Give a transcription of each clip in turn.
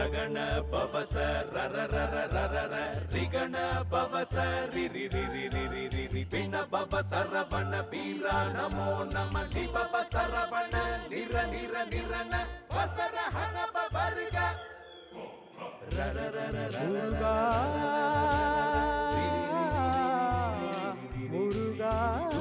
ರಗಣ ಪವಸ ರರ ರರ ರರ ರ ರಿಗಣ ಪವಸ ರಿ ರಿ ರಿ ರಿ ರಿ ರಿ ರಿ ರಿ ಪಿಣ ಪವ ಸರವಣ ವೀರ ನಮೋ ನಮ ಲಿ ಪವ ಸರವಣ ನಿರ ನಿರ ನಿರನ ವಸರ ಹನ ಪವರ್ಗ ರರ ರರ ರರ ಮುರುಗಾ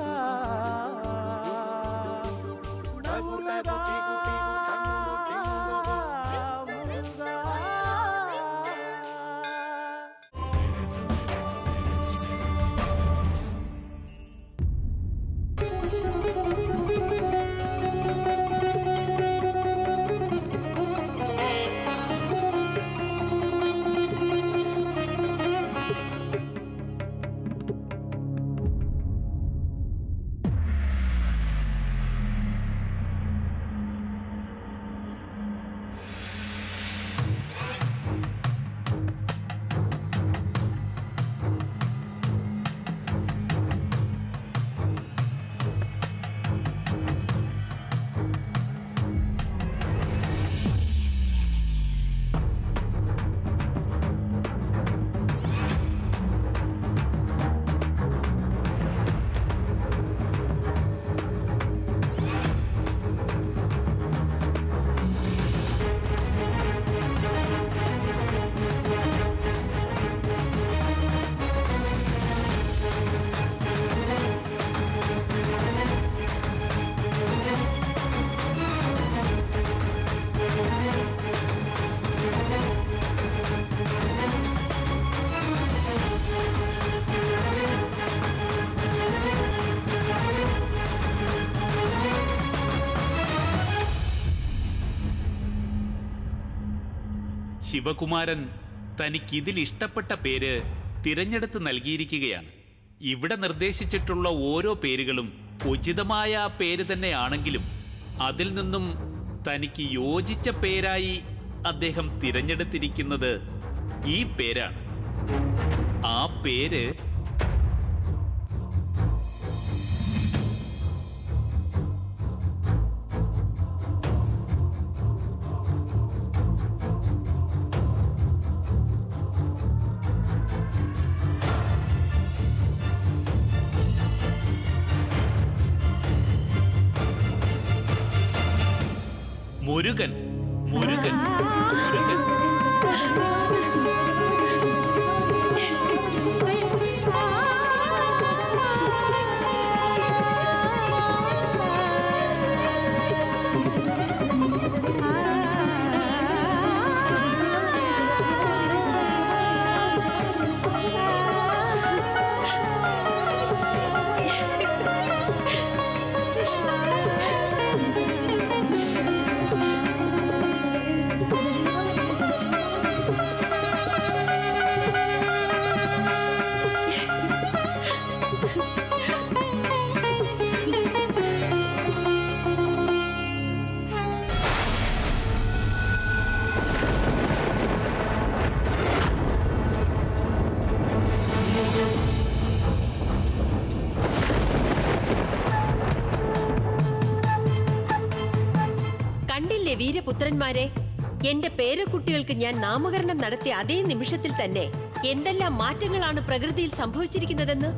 ശിവകുമാരൻ തനിക്കിതിൽ ഇഷ്ടപ്പെട്ട പേര് തിരഞ്ഞെടുത്ത് നൽകിയിരിക്കുകയാണ്. ഇവിടെ നിർദ്ദേശിച്ചിട്ടുള്ള ഓരോ പേരുകളും ഉചിതമായ ആ പേര് തന്നെയാണെങ്കിലും അതിൽ നിന്നും തനിക്ക് യോജിച്ച പേരായി അദ്ദേഹം തിരഞ്ഞെടുത്തിരിക്കുന്നത് ഈ പേരാണ്. ആ പേര് മുരുകൻ. മുരുകൻ മുരുകൻ വീരപുത്രന്മാരെ, എന്റെ പേരക്കുട്ടികൾക്ക് ഞാൻ നാമകരണം നടത്തിയ അതേ നിമിഷത്തിൽ തന്നെ എന്തെല്ലാം മാറ്റങ്ങളാണ് പ്രകൃതിയിൽ സംഭവിച്ചിരിക്കുന്നതെന്ന്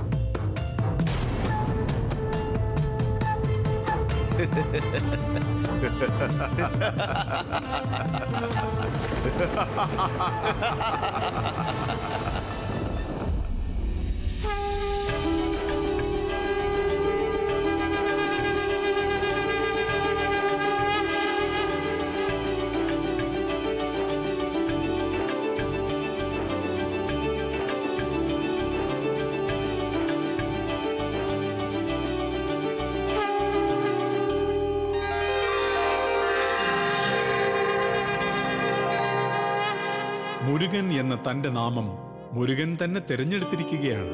മുരുകൻ എന്ന തന്റെ നാമം മുരുകൻ തന്നെ തിരഞ്ഞെടുത്തിരിക്കുകയാണ്.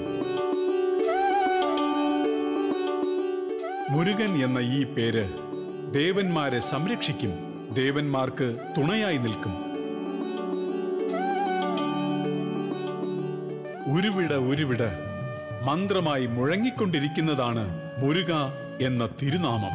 മുരുകൻ എന്ന ഈ പേര് ദേവന്മാരെ സംരക്ഷിക്കും, ദേവന്മാർക്ക് തുണയായി നിൽക്കും. ഉരുവിട ഉരുവിട മന്ത്രമായി മുഴങ്ങിക്കൊണ്ടിരിക്കുന്നതാണ് മുരുക എന്ന തിരുനാമം.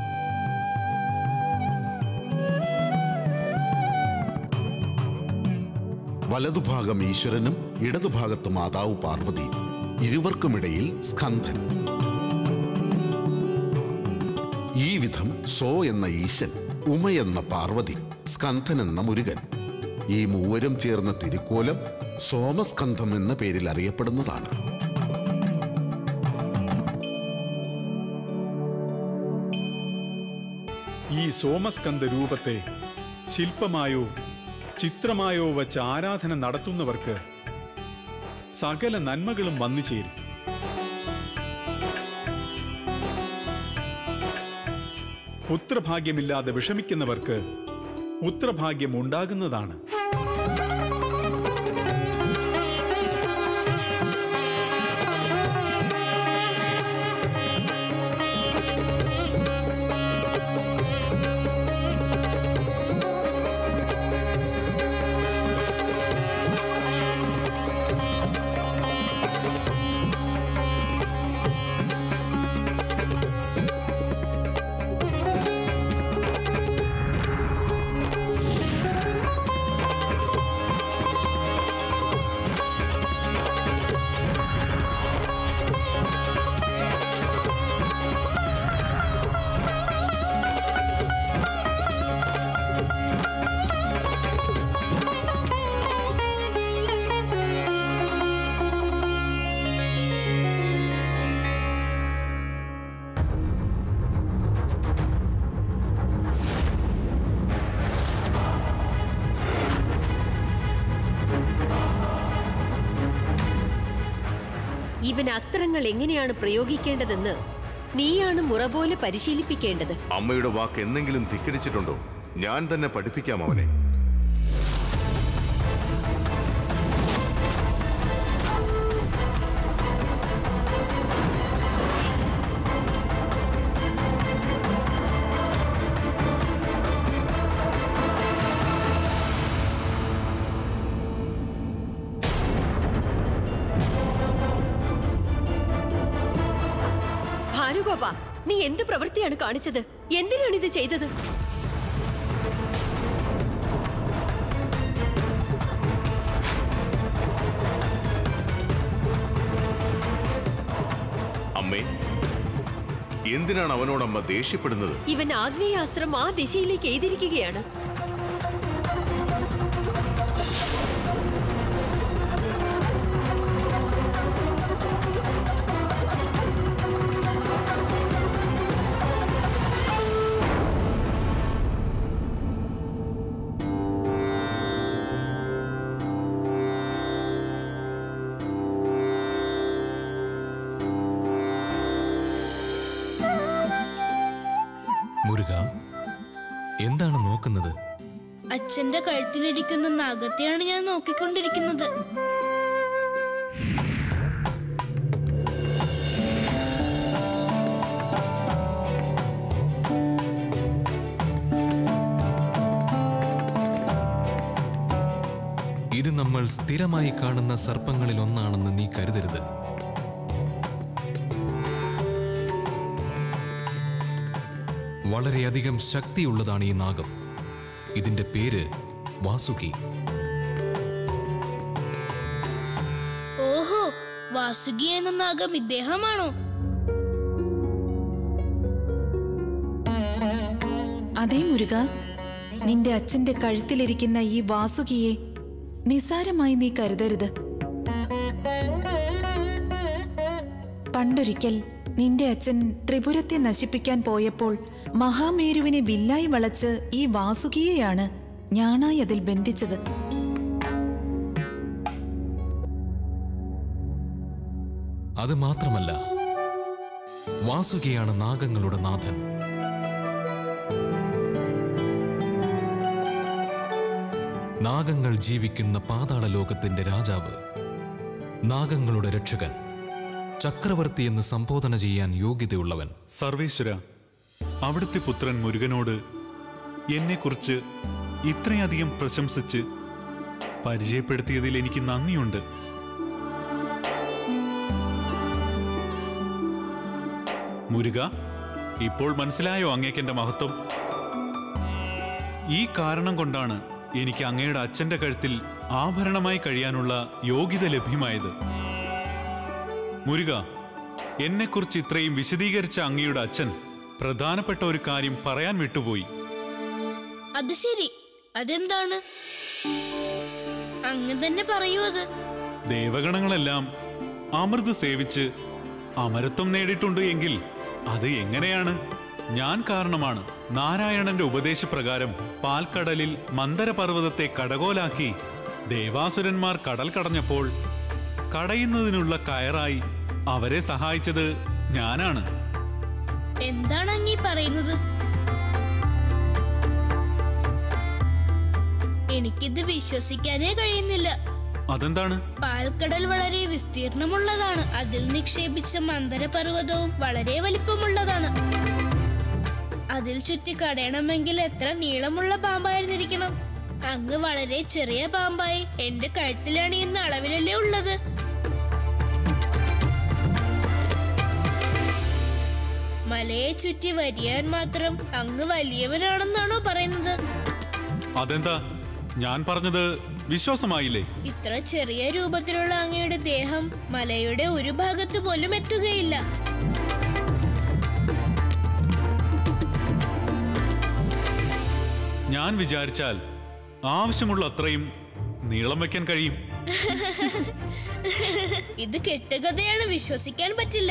വലതുഭാഗം ഈശ്വരനും ഇടതുഭാഗത്ത് മാതാവ് പാർവതി, ഇരുവർക്കുമിടയിൽ സ്കന്ധൻ. ഈ വിധം സോ എന്ന ഈശൻ, ഉമ എന്ന പാർവതി, സ്കന്ധൻ എന്ന മുരുകൻ, ഈ മൂവരും ചേർന്ന തിരുക്കോലം സോമസ്കന്ധം എന്ന പേരിൽ അറിയപ്പെടുന്നതാണ്. ഈ സോമസ്കന്ധ രൂപത്തെ ശില്പമായോ ചിത്രമായോ വച്ച് ആരാധന നടത്തുന്നവർക്ക് സകല നന്മകളും വന്നു ചേരും. പുത്രഭാഗ്യമില്ലാതെ വിഷമിക്കുന്നവർക്ക് പുത്രഭാഗ്യം ഉണ്ടാകുന്നതാണ്. ഇവൻ അസ്ത്രങ്ങൾ എങ്ങനെയാണ് പ്രയോഗിക്കേണ്ടതെന്ന് നീയാണ് മുറ പോലെ പരിശീലിപ്പിക്കേണ്ടത്. അമ്മയുടെ വാക്ക് എന്തെങ്കിലും ധിക്കരിച്ചിട്ടുണ്ടോ? ഞാൻ തന്നെ പഠിപ്പിക്കാം അവനെ. ഭാനുഗോപ, നീ എന്ത് പ്രവൃത്തിയാണ് കാണിച്ചത്? എന്തിനാണ് ഇത് ചെയ്തത്? അമ്മേ, എന്തിനാണ് അവനോടമ്മ ദേഷ്യപ്പെടുന്നത്? ഇവൻ ആഗ്നേയാസ്ത്രം ആ ദിശയിലേക്ക് എഴുതിയിരിക്കുകയാണ്. മുരുക, എന്താണ് നോക്കുന്നത്? അച്ഛന്റെ കഴുത്തിലിരിക്കുന്ന നാഗത്തെയാണ് ഞാൻ നോക്കിക്കൊണ്ടിരിക്കുന്നത്. ഇത് നമ്മൾ സ്ഥിരമായി കാണുന്ന സർപ്പങ്ങളിൽ ഒന്നാണെന്ന് നീ കരുതരുത്. വളരെയധികം ശക്തിയുള്ളതാണ് ഈ നാഗം. ഇതിന്റെ പേര് വാസുകി. ഓഹോ, വാസുകി എന്ന നാഗം ഇദ്ദേഹമാണോ? അതേ മുരുക, നിന്റെ അച്ഛന്റെ കഴുത്തിലിരിക്കുന്ന ഈ വാസുകിയെ നിസാരമായി നീ കരുതരുത്. പണ്ടൊരിക്കൽ നിന്റെ അച്ഛൻ ത്രിപുരത്തെ നശിപ്പിക്കാൻ പോയപ്പോൾ മഹാമേരുവിനെ വില്ലായി വളച്ച് ഈ വാസുകിയെയാണ് ഞാനായി അതിൽ ബന്ധിച്ചത്. അത് മാത്രമല്ല, വാസുകിയാണ് നാഗങ്ങളുടെ നാഥൻ. നാഗങ്ങൾ ജീവിക്കുന്ന പാതാള ലോകത്തിന്റെ രാജാവ്, നാഗങ്ങളുടെ രക്ഷകൻ, ചക്രവർത്തി എന്ന് സംബോധന ചെയ്യാൻ യോഗ്യതയുള്ളവൻ. സർവേശ്വര, അവിടുത്തെ പുത്രൻ മുരുകനോട് എന്നെക്കുറിച്ച് ഇത്രയധികം പ്രശംസിച്ച് പരിചയപ്പെടുത്തിയതിൽ എനിക്ക് നന്ദിയുണ്ട്. മുരുക, ഇപ്പോൾ മനസ്സിലായോ അങ്ങേക്കെന്റെ മഹത്വം? ഈ കാരണം കൊണ്ടാണ് എനിക്ക് അങ്ങയുടെ അച്ഛന്റെ കഴുത്തിൽ ആഭരണമായി കഴിയാനുള്ള യോഗ്യത ലഭ്യമായത്. മുരുക, എന്നെക്കുറിച്ച് ഇത്രയും വിശദീകരിച്ച അങ്ങയുടെ അച്ഛൻ പ്രധാനപ്പെട്ട ഒരു കാര്യം പറയാൻ വിട്ടുപോയി. അത് ശരി, അതെന്താണ്? അങ്ങ് തന്നെ പറയൂ. അത് ദേവഗണങ്ങളെല്ലാം അമൃത് സേവിച്ച് അമരത്വം നേടിയിട്ടുണ്ട് എങ്കിൽ അത് എങ്ങനെയാണ്? ഞാൻ കാരണമാണ്. നാരായണന്റെ ഉപദേശപ്രകാരം പാൽക്കടലിൽ മന്ദരപർവ്വതത്തെ കടകോലാക്കി ദേവാസുരന്മാർ കടൽ കടഞ്ഞപ്പോൾ കടയുന്നതിനുള്ള കയറായി അവരെ സഹായിച്ചത് ഞാനാണ്. എന്താണ് അങ്ങീ പറയുന്നത്? എനിക്കിത് വിശ്വസിക്കാനേ കഴിയുന്നില്ല. അതെന്താണ്? പാൽക്കടൽ വളരെ വിസ്തീർണമുള്ളതാണ്. അതിൽ നിക്ഷേപിച്ച മന്ദരപർവ്വതവും വളരെ വലിപ്പമുള്ളതാണ്. അതിൽ ചുറ്റി കടയണമെങ്കിൽ എത്ര നീളമുള്ള പാമ്പായിരുന്നിരിക്കണം. അങ്ങ് വളരെ ചെറിയ പാമ്പായി എന്റെ കഴുത്തിലണിയുന്ന അളവിലല്ലേ ഉള്ളത്. മലയെ ചുറ്റി വരിയാൻ മാത്രം അങ്ങ് വലിയവനാണെന്നാണോ പറയുന്നത്? അതെന്താ, ഞാൻ പറഞ്ഞത് വിശ്വാസമായില്ലേ? ഇത്ര ചെറിയ രൂപത്തിലുള്ള അങ്ങയുടെ ദേഹം മലയുടെ ഒരു ഭാഗത്ത് പോലും എത്തുകയില്ല. ഞാൻ വിചാരിച്ചാൽ ആവശ്യമുള്ള അത്രയും നീളം വയ്ക്കാൻ കഴിയും. ഇത് കെട്ടുകഥയാണ്, വിശ്വസിക്കാൻ പറ്റില്ല.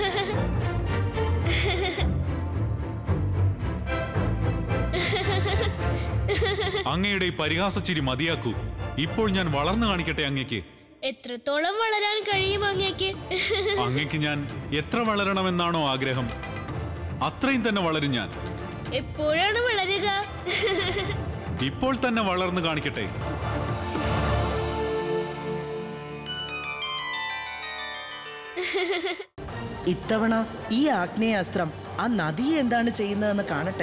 അങ്ങയുടെ ഈ പരിഹാസച്ചിരി മതിയാക്കൂ. ഇപ്പോൾ ഞാൻ വളർന്നു കാണിക്കട്ടെ അങ്ങയ്ക്ക്. എത്രത്തോളം വളരാൻ കഴിയും അങ്ങയ്ക്ക്? അങ്ങയ്ക്ക് ഞാൻ എത്ര വളരണമെന്നാണോ ആഗ്രഹം, അത്രയും തന്നെ വളരും ഞാൻ. എപ്പോഴാണ് വളരുക? ഇപ്പോൾ തന്നെ വളർന്നു കാണിക്കട്ടെ. ഇത്തവണ ഈ ആഗ്നേയാസ്ത്രം ആ നദി എന്താണ് ചെയ്യുന്നതെന്ന് കാണട്ടെ.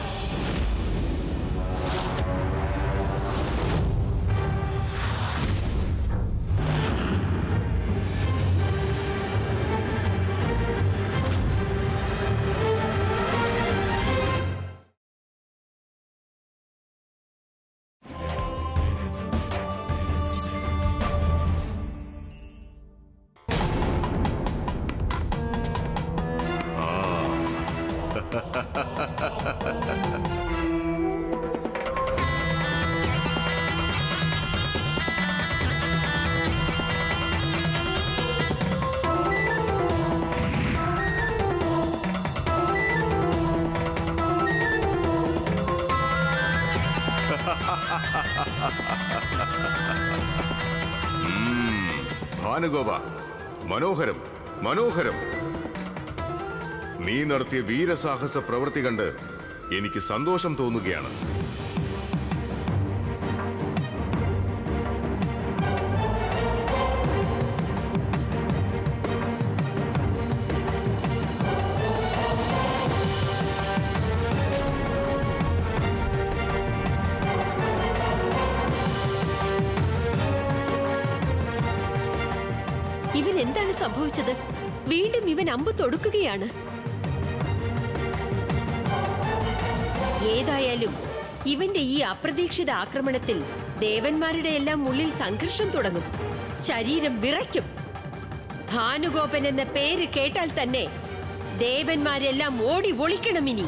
ഭാനുഗോപ, മനോഹരം, മനോഹരം. നീ നടത്തിയ വീരസാഹസ പ്രവൃത്തി കണ്ട് എനിക്ക് സന്തോഷം തോന്നുകയാണ്. ഇവൻ എന്താണ് സംഭവിച്ചത്? വീണ്ടും ഇവൻ അമ്പ് തൊടുക്കുകയാണ്. ഏതായാലും ഇവന്റെ ഈ അപ്രതീക്ഷിത ആക്രമണത്തിൽ ദേവന്മാരുടെ എല്ലാം ഉള്ളിൽ സംഘർഷം തുടങ്ങും. ശരീരം വിറയ്ക്കും. ഭാനുഗോപൻ എന്ന പേര് കേട്ടാൽ തന്നെ ദേവന്മാരെല്ലാം ഓടി ഒളിക്കണം. ഇനി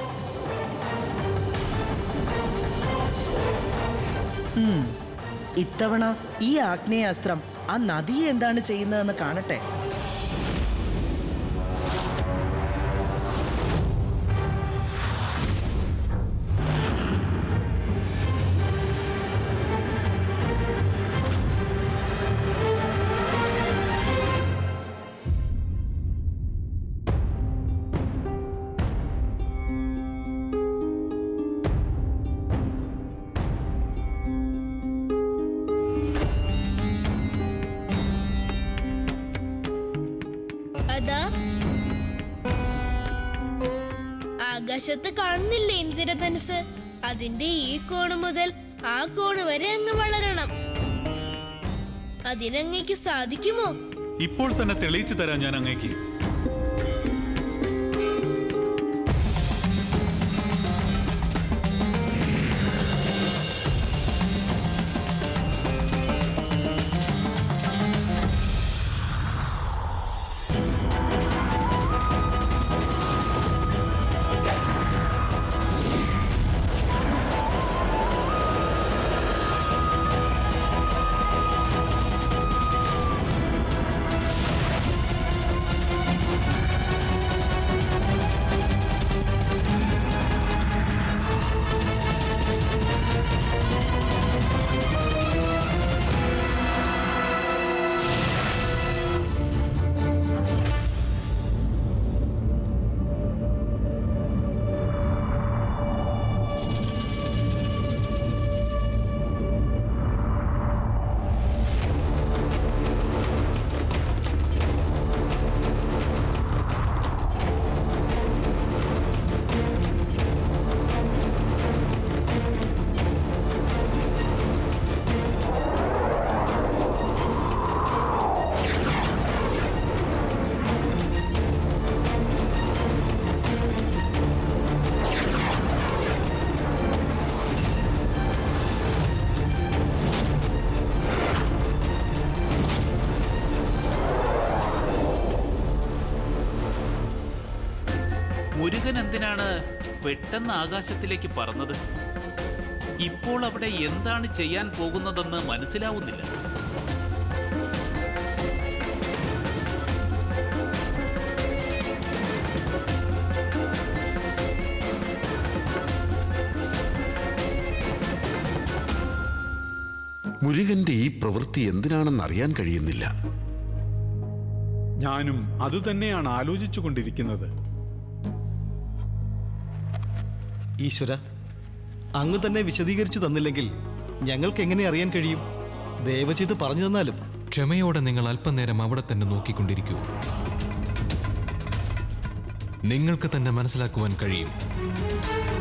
ഇത്തവണ ഈ ആഗ്നേയാസ്ത്രം ആ നദി എന്താണ് ചെയ്യുന്നതെന്ന് കാണട്ടെ. ആകാശത്ത് കാണുന്നില്ലേ ഇന്ദ്രധനുസ്? അതിന്റെ ഈ കോണ് മുതൽ ആ കോണ് വരെ അങ്ങ് വളരണം. അതിനങ്ങേക്ക് സാധിക്കുമോ? ഇപ്പോൾ തന്നെ തെളിയിച്ചു തരാം ഞാൻ അങ്ങേക്ക്. മുരുകൻ എന്തിനാണ് പെട്ടെന്ന് ആകാശത്തിലേക്ക് പറന്നത്? ഇപ്പോൾ അവിടെ എന്താണ് ചെയ്യാൻ പോകുന്നതെന്ന് മനസ്സിലാവുന്നില്ല. മുരുകന്റെ ഈ പ്രവൃത്തി എന്തിനാണെന്ന് അറിയാൻ കഴിയുന്നില്ല. ഞാനും അതുതന്നെയാണ് ആലോചിച്ചു കൊണ്ടിരിക്കുന്നത്. ഈശ്വര, അങ്ങ് തന്നെ വിശദീകരിച്ചു തന്നില്ലെങ്കിൽ ഞങ്ങൾക്ക് എങ്ങനെ അറിയാൻ കഴിയും? ദയവ് ചെയ്ത് പറഞ്ഞു തന്നാലും. ക്ഷമയോടെ നിങ്ങൾ അല്പനേരം അവിടെ തന്നെ നോക്കിക്കൊണ്ടിരിക്കൂ. നിങ്ങൾക്ക് തന്നെ മനസ്സിലാക്കുവാൻ കഴിയും.